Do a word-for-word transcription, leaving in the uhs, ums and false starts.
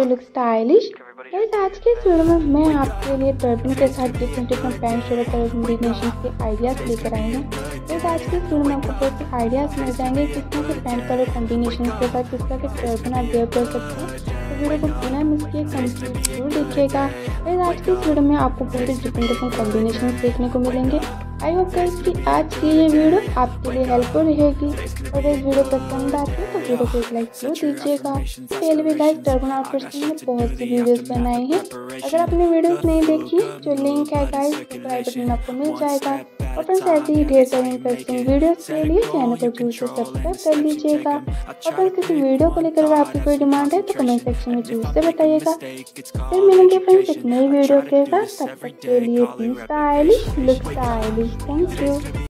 To look stylish. Guys आज के इस वीडियो में मैं आपके लिए टर्बन के साथ different different pant shirt combination के आइडियाज लेकर आई हूँ। गाइस आज के इस वीडियो में आपको बहुत से आइडियाज मिल जाएंगे किस तरह के पैंट कलर कॉम्बिनेशन के साथ किस तरह के टर्बन आप वेयर कर सकते हैं। तो वीडियो को बिना मिस किए कंप्लीट जरूर देखिएगा। गाइस आज के इस वीडियो में आपको बहुत से डिफरेंट डिफरेंट कॉम्बिनेशन देखने को मिलेंगे। आई होप गाइस कि आज की ये वीडियो आपके लिए हेल्पफुल रहेगी। और इस वीडियो पसंद आती है तो वीडियो को एक लाइक जरूर दीजिएगा। पहले भी गाइस टर्बन आउटफिट्स में बहुत सी वीडियोस बनाई हैं। अगर आपने वीडियोस नहीं देखी जो लिंक है गाइस सब्सक्राइब बटन आपको मिल जाएगा। और फ्रेंड्स ऐसे ही ढेर सारी इंटरेस्टिंग वीडियोस के लिए चैनल को जरूर से सब्सक्राइब कर लीजिएगा। और फ्रेंड्स किसी वीडियो को लेकर अगर आपकी कोई डिमांड है तो कमेंट सेक्शन में जरूर से बताइएगा। फिर मिलेंगे फ्रेंड्स एक नई वीडियो के साथ, तब तक के लिए be stylish, look stylish. Thank you.